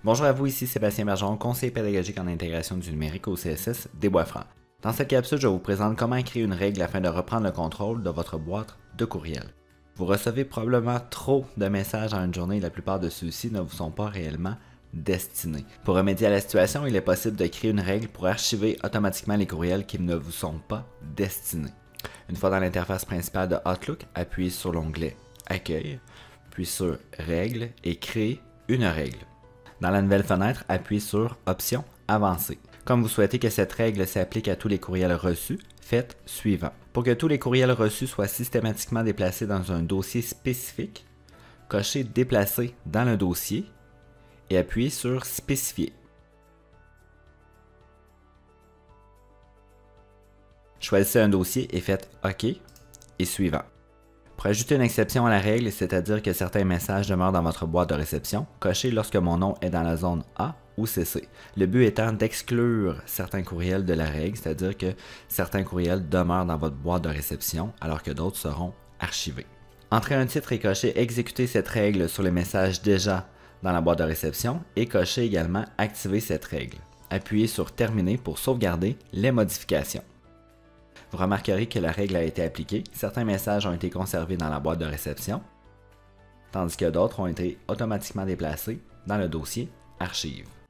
Bonjour à vous, ici Sébastien Bergeron, conseiller pédagogique en intégration du numérique au CSS des Bois-Francs. Dans cette capsule, je vous présente comment créer une règle afin de reprendre le contrôle de votre boîte de courriel. Vous recevez probablement trop de messages en une journée et la plupart de ceux-ci ne vous sont pas réellement destinés. Pour remédier à la situation, il est possible de créer une règle pour archiver automatiquement les courriels qui ne vous sont pas destinés. Une fois dans l'interface principale de Outlook, appuyez sur l'onglet Accueil, puis sur Règles et Créer une règle. Dans la nouvelle fenêtre, appuyez sur Options avancées. Comme vous souhaitez que cette règle s'applique à tous les courriels reçus, faites suivant. Pour que tous les courriels reçus soient systématiquement déplacés dans un dossier spécifique, cochez Déplacer dans le dossier et appuyez sur Spécifier. Choisissez un dossier et faites OK et suivant. Pour ajouter une exception à la règle, c'est-à-dire que certains messages demeurent dans votre boîte de réception, cochez lorsque mon nom est dans la zone A ou CC. Le but étant d'exclure certains courriels de la règle, c'est-à-dire que certains courriels demeurent dans votre boîte de réception alors que d'autres seront archivés. Entrez un titre et cochez Exécuter cette règle sur les messages déjà dans la boîte de réception et cochez également Activer cette règle. Appuyez sur Terminer pour sauvegarder les modifications. Vous remarquerez que la règle a été appliquée, certains messages ont été conservés dans la boîte de réception, tandis que d'autres ont été automatiquement déplacés dans le dossier Archives.